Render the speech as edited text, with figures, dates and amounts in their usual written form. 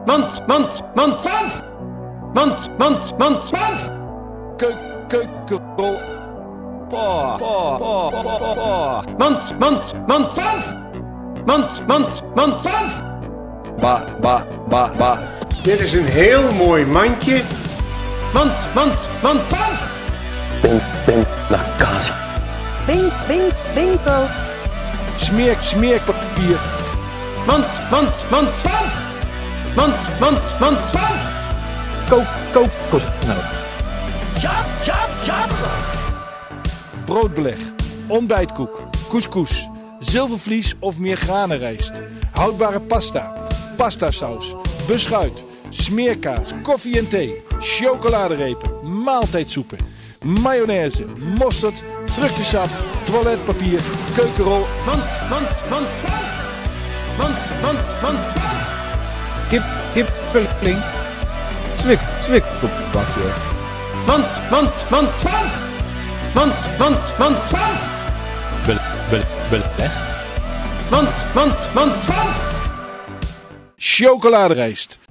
Keukenrol. Baas. Dit is een heel mooi mandje. Ben naar casa. Bingo. Smeerpapier. Kokosnoot. Broodbeleg. Ontbijtkoek. Couscous. Zilvervlies of meergranenrijst. Houdbare pasta. Pastasaus. Beschuit. Smeerkaas. Koffie en thee. Chocoladerepen. Maaltijdsoepen. Mayonaise. Mosterd. Vruchtensap. Toiletpapier. Keukenrol. Kippeling. Zwikkelbakje. Beleg. Chocoladerijst.